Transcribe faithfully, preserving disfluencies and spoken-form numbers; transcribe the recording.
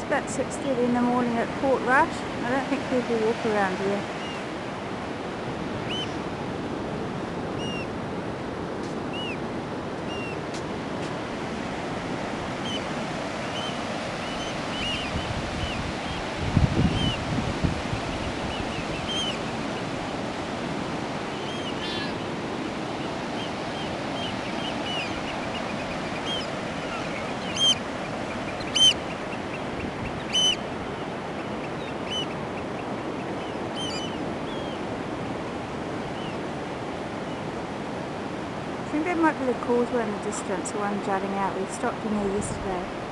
about six thirty in the morning at Portrush. I don't think people walk around here. I think there might be the causeway in the distance, the one jutting out. We stopped in there yesterday.